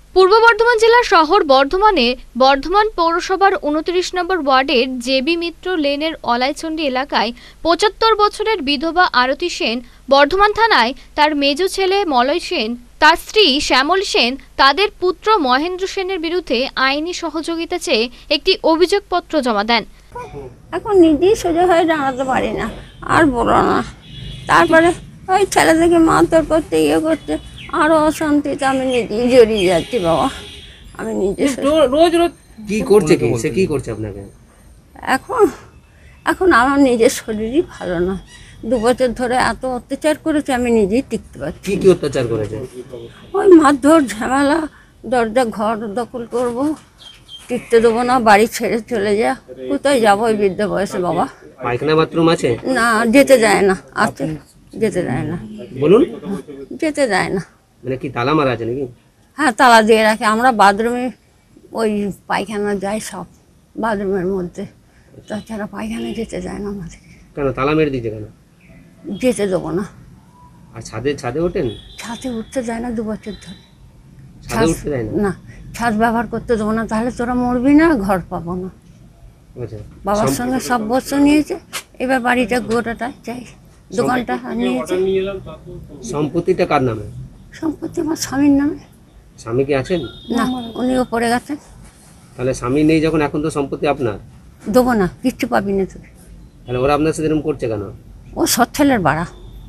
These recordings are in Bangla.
পূর্ব বর্ধমান জেলার শহর বর্ধমানে বর্ধমান পৌরসভার 29 নম্বর ওয়ার্ডের জেবি মিত্র লেনের অলাইচন্ডী এলাকায় 75 বছরের বিধবা আরতি সেন বর্ধমান থানায় তার মেজ ছেলে মলয় সেন, তার স্ত্রী শ্যামল সেন, তাদের পুত্র মহেন্দ্র সেনের বিরুদ্ধে আইনি সহযোগিতা চেয়ে একটি অভিযোগপত্র জমা দেন। এখন নিজেই সোজা হয়ে দাঁড়াতে পারি না, আর বলো না। তারপরে ওই ছেলেদেরকে মারধর করতে করতে আরো অশান্তিতে আমি নিজেই জড়িয়ে যাচ্ছি বাবা। আমি নিজে রোজ রোজ কি করছে, কি করছে আপনাকে? এখন আমার নিজের শরীরই ভালো না। 2 বছর ধরে এত অত্যাচার করেছে, আমি নিজেই টিকতে পারছি। কি অত্যাচার করেছে? ওই মারধর, ঝামেলা, দরজা ঘর দখল করব, টিকতে দেবো না, বাড়ি ছেড়ে চলে যা। কোথায় যাবো ওই বৃদ্ধ বয়সে বাবা? পায়খানা বাথরুম আছে? না, যেতে দেয় না। আছে, যেতে দেয় না। বলুন, যেতে দেয় না। মানে কি তালা মারা আছে নাকি? হ্যাঁ, তালা দিয়ে রাখে। আমরা বাথরুমে ওই পায়খানা যাই সব বাথরুমের মধ্যে, তাছাড়া পায়খানা যেতে দেয় না আমাদের। কেন তালা মেরে দিয়েছে কেন? যেতে দেবো না। আর ছাদে ওঠেন? ছাদে উঠতে দেয় না 2 বছর ধরে। ছাদে উঠতে দেয় না? না, ছাদ ব্যবহার করতে দেবো না, তাহলে তোরা মরবি না, ঘর পাবো না। আচ্ছা, বাবার সঙ্গে সব বছর নিয়েছে, এবার বাড়িটা গোটাটা চাই, দোকানটা নিয়েছে। সম্পত্তিটা কার নামে? সম্পত্তি আমার স্বামীর নামে। স্বামী কি আছেন? না, উনিও পড়ে গেছেন। তাহলে স্বামী নেই যখন, এখন তো সম্পত্তি আপনার। দেবো না, কিচ্ছু পাবি না তুই। তাহলে ওরা আপনার সাথে এরকম করছে কেন? ও সৎ ছেলের বাড়া,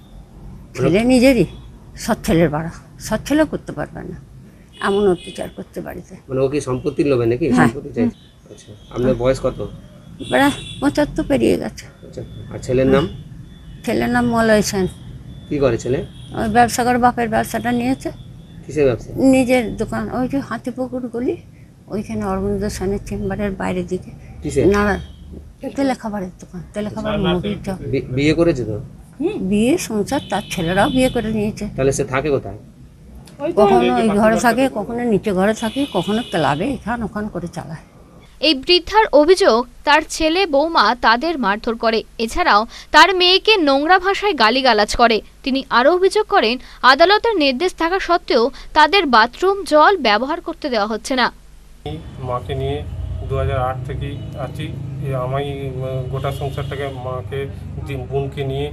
ছেলে নিজেরই সৎ ছেলের বাড়া, সৎ ছেলেও করতে পারবে না এমন অত্যাচার করতে বাড়িতে। মানে ও কি সম্পত্তির লোভে নাকি? সম্পত্তি চাই। আচ্ছা, আপনার বয়স কত? প্রায় 75 পেরিয়ে গেছে। আচ্ছা, আর ছেলের নাম? ছেলের নাম মলয় সেন। কি করে ছেলে? ওই ব্যবসা করে, বাপের ব্যবসাটা নিয়েছে। কিসের ব্যবসা? নিজের দোকান, ওই যে হাতিপুকুর গলি, ওইখানে অরবিন্দ সেনের চেম্বারের বাইরের দিকে। কিসের? না, তেলে খাবারের দোকান, তেলে খাবার মুরগির চপ। বিয়ে করেছে তো? বিয়ে সংসার, তার ছেলেরাও বিয়ে করে নিয়েছে। তাহলে সে থাকে কোথায়? কখনো এই ঘরে থাকে, কখনো নিচে ঘরে থাকে, কখনো ক্লাবে এখান ওখান করে চালায়। এই বৃদ্ধার অভিযোগ, তার ছেলে বৌমা তাদের মারধর করে, এছাড়াও তার মেয়েকে নোংরা ভাষায় গালিগালাজ করে। তিনি আরও অভিযোগ করেন, আদালতের নির্দেশ থাকা সত্ত্বেও তাদের বাথরুম জল ব্যবহার করতে দেওয়া হচ্ছে না। মাকে নিয়ে 2008 থেকেই আছি। আমি গোটা সংসারটাকে, মাকে বোনকে নিয়ে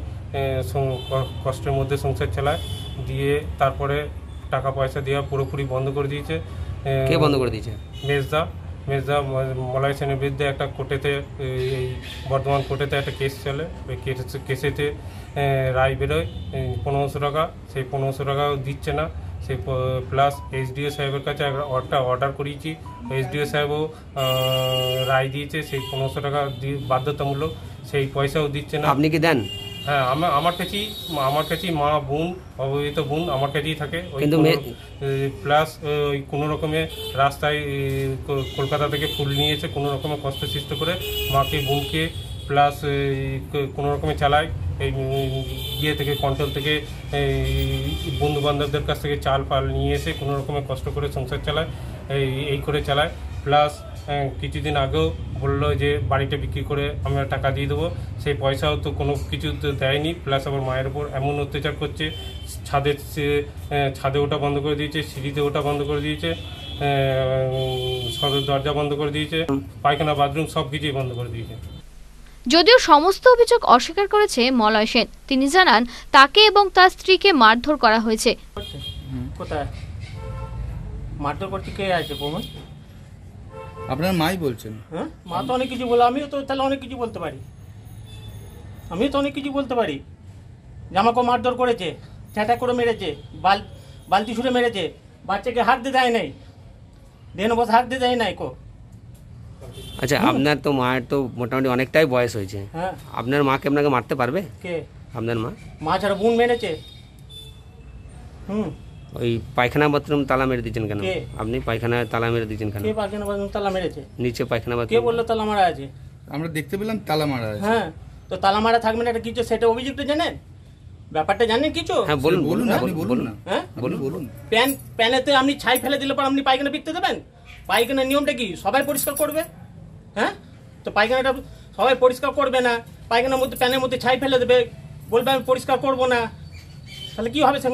কষ্টের মধ্যে সংসার চালায়। দিয়ে তারপরে টাকা পয়সা দেওয়া পুরোপুরি বন্ধ করে দিয়েছে। কে বন্ধ করে দিয়েছে? মেজদা মলয় সেনের বিরুদ্ধে একটা কোর্টেতে, এই বর্ধমান কোর্টেতে একটা কেস চলে। ওই কেসেতে রায় বেরোয় 1500 টাকা। সেই 1500 টাকাও দিচ্ছে না। সেই প্লাস এসডিও সাহেবের কাছে একটা অর্ডার করিয়েছি, এসডিও সাহেবও রায় দিয়েছে সেই 1500 টাকা বাধ্যতামূলক, সেই পয়সাও দিচ্ছে না। আপনি কি দেন? হ্যাঁ, আমার কাছেই মা, বোন, অবহিত বোন আমার কাছেই থাকে। প্লাস ওই কোনো রকমে রাস্তায় কলকাতা থেকে ফুল নিয়েছে, কোনো রকমে কষ্ট সৃষ্ট করে মাকে, বোনকে, প্লাস কোনো রকমে চালায়। এই ইয়ে থেকে, কন্ট্রোল থেকে, বন্ধু বান্ধবদের কাছ থেকে চাল পাল নিয়ে এসে কোনো রকমে কষ্ট করে সংসার চালায়, এই করে চালায়। প্লাস কিছুদিন আগেও বললো যে বাড়িটা বিক্রি করে আমরা টাকা দিয়ে দেবো, সেই পয়সাও তো কোনো কিছু তো দেয়নি। প্লাস আমার মায়ের ওপর এমন অত্যাচার করছে, ছাদে ওটা বন্ধ করে দিয়েছে, সিঁড়িতে ওটা বন্ধ করে দিয়েছে, সদর দরজা বন্ধ করে দিয়েছে, পায়খানা বাথরুম সব কিছুই বন্ধ করে দিয়েছে। যদিও সমস্ত অভিযোগ অস্বীকার করেছে মলয় সেন, তিনি জানান তাকে এবং তার স্ত্রীকে মারধর করা হয়েছে। কোথায় মারধর করতে কে আছে? প্রমাণ আপনার মাই বলছেন? হ্যাঁ, মা তো অনেক কিছু বলে, আমিও তো তাহলে অনেক কিছু বলতে পারি। যে আমাকে মারধর করেছে, চ্যাটা করে মেরেছে, বালতি ছুঁড়ে মেরেছে, বাচ্চাকে হাত দিয়ে দেয় নাই, দেন বস হাত দিয়ে দেয় নাই কো। আচ্ছা, আপনার তো মায়ের তো মোটামুটি অনেকটাই বয়স হয়েছে। হ্যাঁ, আপনার মাকে আপনাকে মারতে পারবে? কে? আপনার মা ছাড়া বোন মেরেছে। ওই পায়খানা বাথরুম তালা মেরে দিয়েছেন কেন? আপনি পায়খানা তালা মেরে দিয়েছেন কেন? কে পায়খানা বাথরুম তালা মেরেছে? নিচে পায়খানা বাথরুম কে বললো তালা মারা আছে? আমরা দেখতে পেলাম তালা মারা আছে। হ্যাঁ, তো তালা মারা থাকবে না, এটা কিছু সেটা অভিযোগটা জানেন? ব্যাপারটা জানেন কিছু? হ্যাঁ, বলুন আপনি বলুন না। হ্যাঁ, বলুন। প্যানেতে আপনি ছাই ফেলে দিলে পর আপনি পায়খানা বিকতে দেবেন? পায়খানার নিয়মটা কি? সবাই পরিষ্কার করবে। হ্যাঁ, তো পায়খানাটা সবাই পরিষ্কার করবে না, পায়খানার মধ্যে প্যানের মধ্যে ছাই ফেলে দেবে, বলবে আমি পরিষ্কার করবো না, তাহলে কি হবে সেগুলো?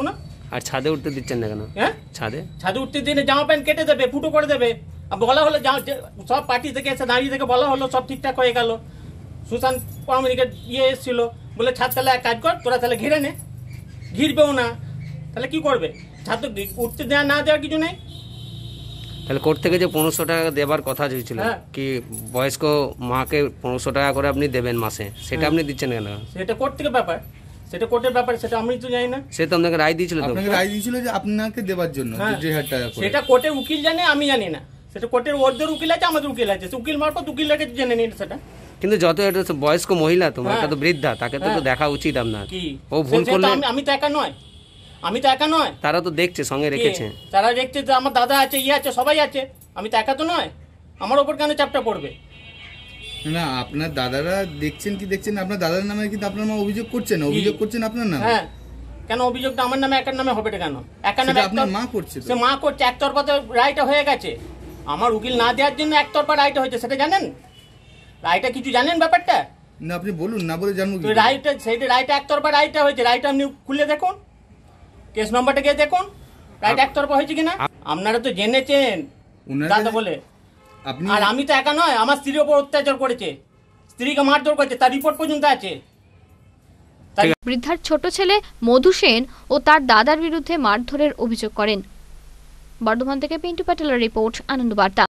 আর ছাদে উঠতে দিচ্ছেন না কেন? হ্যাঁ, ছাদে ছাদে উঠতে দিনে জামা প্যান্ট কেটে দেবে, ফুটো করে দেবে। আর বলা হলো সব পার্টি থেকে এসে দাঁড়িয়ে থেকে বলা হলো সব ঠিকঠাক হয়ে গেল। সুশান্ত পারমানিকের এসেছিল, বলে ছাদ তাহলে এক কাজ কর, তোরা তাহলে ঘিরে নে। ঘিরবেও না, তাহলে কি করবে? ছাদ তো উঠতে দেওয়া না দেওয়ার কিছু নেই। তাহলে কোর্ট থেকে যে 1500 টাকা দেবার কথা হয়েছিল, হ্যাঁ। কি বয়স্ক মাকে 1500 টাকা করে আপনি দেবেন মাসে, সেটা আপনি দিচ্ছেন কেন? সেটা কোর্ট থেকে ব্যাপার, সেটা কোর্টের ব্যাপার, সেটা আমি তো জানি না। সে তো আপনাকে রায় দিয়েছিল তো। আপনাকে রায় দিয়েছিল যে আপনাকে দেবার জন্য হ্যাঁ। 1000 টাকা করে। সেটা কোর্টের উকিল জানে, আমি জানি না। সেটা কোর্টের ওদের উকিল আছে, আমাদের উকিল আছে, সে উকিল মারফত উকিলটাকে জেনে নিন সেটা। কিন্তু যত এটা তো বয়স্ক মহিলা, তোমার হ্যাঁ। এটা তো বৃদ্ধা, তাকে তো হ্যাঁ। দেখা উচিত আপনার। কি ও ভুল সে তো করলে আমি তো একা নয়, আমি তো একা নয়। তারা তো দেখছে, সঙ্গে রেখেছে। কে? তারা দেখছে যে আমার দাদা আছে, ইয়ে আছে, সবাই আছে, আমি তো একা তো নয়। আমার ওপর কেন চাপটা পড়বে? না, আপনার দাদারা দেখছেন কি দেখছেন না, আপনার দাদার নামে কিন্তু আপনার মা অভিযোগ করছেন, অভিযোগ করছেন আপনার নামে। হ্যাঁ, কেন অভিযোগটা আমার নামে একার নামে হবে? কেন একার নামে? সেটা আপনার মা করছে তো। সে মা করছে, একতরফা তো রায়টা হয়ে গেছে। আমার উকিল না দেওয়ার জন্য একতরফা রায়টা হয়েছে, সেটা জানেন? রায়টা কিছু জানেন ব্যাপারটা? না, আপনি বলুন, না বলে জানবো কি তো করে? রায়টা, সেইটা রায়টা একতরফা রায়টা হয়েছে। রায়টা আপনি খুলে দেখুন, কেস নম্বরটা গিয়ে দেখুন, রায়টা একতরফা হয়েছে কিনা। আপনারা তো জেনেছেন ওনারা- দাদা বলে। আপনি আর আমি তো একা নয়, আমার স্ত্রীর ওপর অত্যাচার করেছে, স্ত্রীকে মারধর করেছে, তার রিপোর্ট পর্যন্ত আছে। বৃদ্ধার ছোট ছেলে মধু সেন ও তার দাদার বিরুদ্ধে মারধরের অভিযোগ করেন। বর্ধমান থেকে পিন্টু প্যাটেলের রিপোর্ট, আনন্দবার্তা।